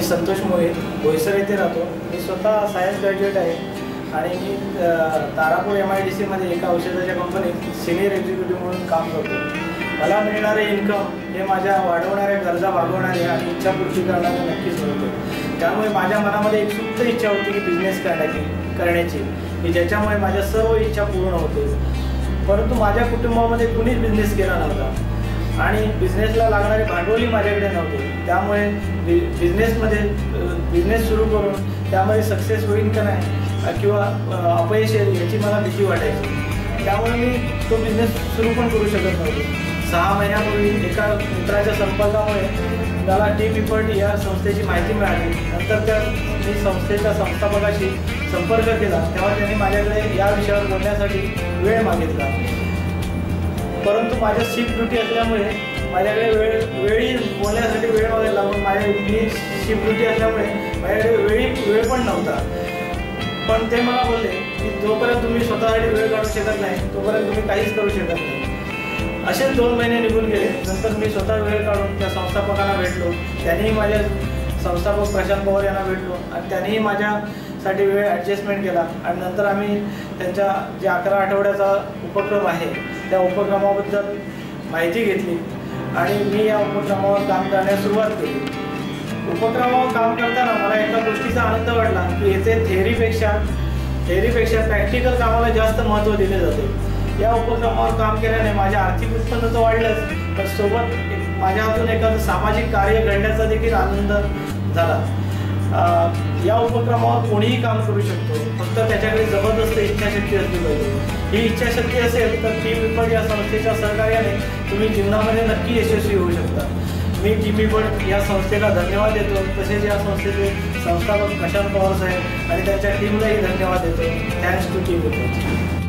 संतोष मोहित बोईसर येथे राहतो। मी स्वतः सायन्स ग्रॅज्युएट आहे आणि मी तारापूर MIDC मध्ये एका औषधाच्या कंपनीत सिनियर एक्झिक्युटिव्ह म्हणून काम करतो। मला मिळणारे इन्कम हे माझ्या वाढवणाऱ्या गरजा भागवणारे आणि इच्छापूर्ती करणारे नक्कीच होते। त्यामुळे माझ्या मनामध्ये एक सुप्त इच्छा होती की बिझनेस करण्याची की ज्याच्यामुळे माझ्या सर्व इच्छा पूर्ण होतील। परंतु माझ्या कुटुंबामध्ये कुणीच बिझनेस केला नव्हता आणि बिझनेसला लागणारे भांडवलही माझ्याकडे नव्हते। त्यामुळे बिझनेस सुरू करून त्यामध्ये सक्सेस होईल का नाही किंवा अपयश येईल याची मला भीती वाटायची। त्यामुळे मी तो बिझनेस सुरू पण करू शकत नव्हतो। 6 महिन्यापूर्वी एका मित्राच्या संपर्कामुळे मला टीम या संस्थेची माहिती मिळाली। नंतर मी संस्थेच्या संस्थापकाशी संपर्क केला तेव्हा त्यांनी माझ्याकडे या विषयावर बोलण्यासाठी वेळ मागितला। परंतु माझ्या शिफ्ट ड्युटी असल्यामुळे माझ्याकडे वेळी बोलण्यासाठी वेळ मागायला मी शिफ्ट ड्युटी असल्यामुळे माझ्याकडे वेळ पण नव्हता। पण ते मला बोलले की जोपर्यंत तुम्ही स्वतःसाठी वेळ काढू शकत नाही तोपर्यंत तुम्ही काहीच करू शकत नाही। असेच 2 महिने निघून गेले। नंतर मी स्वतः वेळ काढून त्या संस्थापकांना भेटलो। त्यांनीही माझ्या संस्थापक प्रशांत पवार यांना भेटलो आणि त्यांनीही माझ्यासाठी वेळ ॲडजस्टमेंट केला आणि नंतर आम्ही त्यांच्या जे 11 आठवड्याचा उपक्रम आहे त्या उपक्रमाबद्दल माहिती घेतली आणि मी या उपक्रमावर काम करण्यास सुरुवात केली। उपक्रमावर काम करताना मला एका गोष्टीचा आनंद वाटला की येथे थेअरीपेक्षा प्रॅक्टिकल कामाला जास्त महत्त्व दिले जाते। या उपक्रमावर काम केल्याने माझ्या आर्थिक उत्पन्न तर वाढलंच पण सोबत माझ्या हातून एखादं सामाजिक कार्य घडण्याचा देखील आनंद झाला। या उपक्रमावर कोणीही काम करू शकतो, फक्त त्याच्याकडे जबरदस्त इच्छाशक्ती असली पाहिजे। ही इच्छाशक्ती असेल तर टीम या संस्थेच्या सहकार्याने तुम्ही जीवनामध्ये नक्की यशस्वी होऊ शकता। मी टीम या संस्थेला धन्यवाद देतो। तसेच या संस्थेचे संस्थापक प्रशांत पवार साहेब आणि त्यांच्या टीमलाही धन्यवाद देतो। Thanks to team.